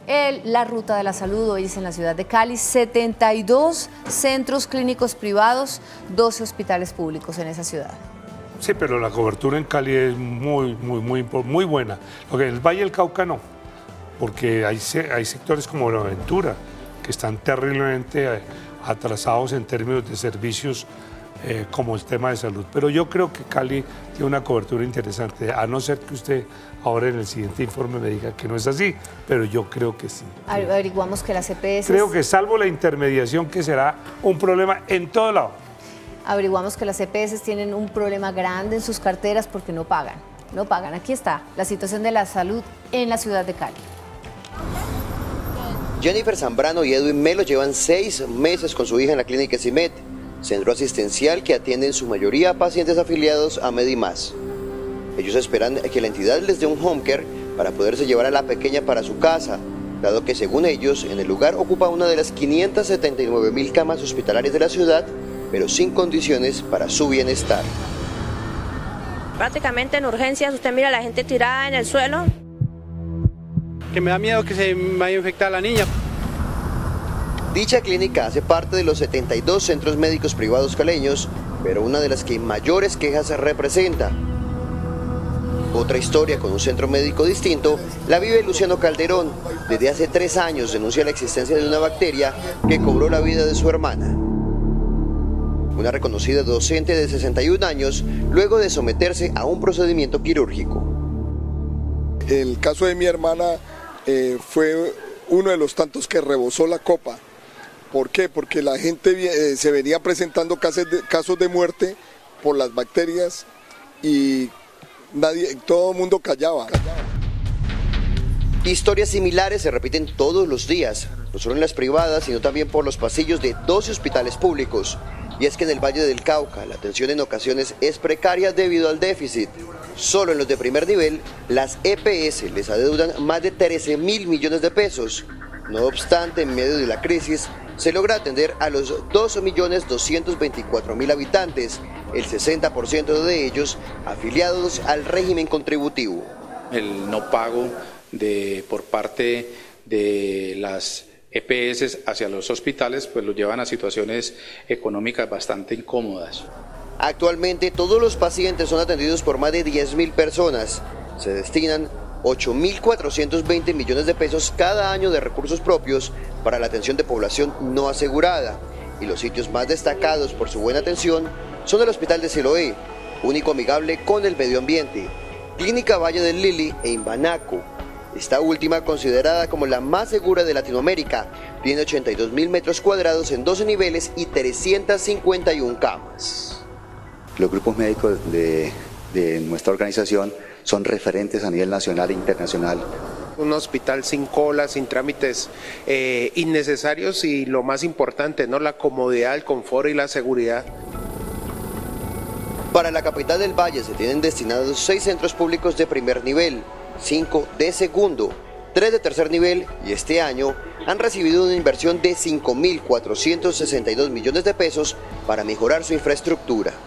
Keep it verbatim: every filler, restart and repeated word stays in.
El, la Ruta de la Salud hoy es en la ciudad de Cali, setenta y dos centros clínicos privados, doce hospitales públicos en esa ciudad. Sí, pero la cobertura en Cali es muy, muy, muy, muy buena. Lo que en el Valle del Cauca no, porque hay, hay sectores como Buenaventura que están terriblemente atrasados en términos de servicios eh, como el tema de salud. Pero yo creo que Cali tiene una cobertura interesante, a no ser que usted ahora en el siguiente informe me diga que no es así, pero yo creo que sí. Averiguamos que las E P S... Creo que salvo la intermediación, que será un problema en todo lado. Averiguamos que las E P S tienen un problema grande en sus carteras porque no pagan, no pagan. Aquí está la situación de la salud en la ciudad de Cali. Jennifer Zambrano y Edwin Melo llevan seis meses con su hija en la clínica CIMED, centro asistencial que atiende en su mayoría a pacientes afiliados a Medimás. Ellos esperan que la entidad les dé un home care para poderse llevar a la pequeña para su casa, dado que según ellos, en el lugar ocupa una de las quinientas setenta y nueve mil camas hospitalarias de la ciudad, pero sin condiciones para su bienestar. Prácticamente en urgencias usted mira a la gente tirada en el suelo. Que me da miedo que se me vaya a infectar a la niña. Dicha clínica hace parte de los setenta y dos centros médicos privados caleños, pero una de las que mayores quejas representa. Otra historia con un centro médico distinto la vive Luciano Calderón. Desde hace tres años denuncia la existencia de una bacteria que cobró la vida de su hermana. Una reconocida docente de sesenta y un años, luego de someterse a un procedimiento quirúrgico. El caso de mi hermana eh, fue uno de los tantos que rebosó la copa. ¿Por qué? Porque la gente eh, se venía presentando casos de, casos de muerte por las bacterias y nadie, todo el mundo callaba. Historias similares se repiten todos los días, no solo en las privadas, sino también por los pasillos de doce hospitales públicos. Y es que en el Valle del Cauca la atención en ocasiones es precaria debido al déficit. Solo en los de primer nivel, las E P S les adeudan más de trece mil millones de pesos. No obstante, en medio de la crisis, se logra atender a los dos millones doscientos veinticuatro mil habitantes, el sesenta por ciento de ellos afiliados al régimen contributivo. El no pago de, por parte de las E P S hacia los hospitales pues los llevan a situaciones económicas bastante incómodas. Actualmente todos los pacientes son atendidos por más de diez mil personas. Se destinan ocho mil cuatrocientos veinte millones de pesos cada año de recursos propios para la atención de población no asegurada. Y los sitios más destacados por su buena atención son el Hospital de Siloé, único amigable con el medio ambiente, Clínica Valle del Lili e Imbanaco. Esta última, considerada como la más segura de Latinoamérica, tiene ochenta y dos mil metros cuadrados en doce niveles y trescientas cincuenta y una camas. Los grupos médicos de, de nuestra organización son referentes a nivel nacional e internacional. Un hospital sin colas, sin trámites eh, innecesarios y lo más importante, ¿no? La comodidad, el confort y la seguridad. Para la capital del Valle se tienen destinados seis centros públicos de primer nivel, cinco de segundo, tres de tercer nivel y este año han recibido una inversión de cinco mil cuatrocientos sesenta y dos millones de pesos para mejorar su infraestructura.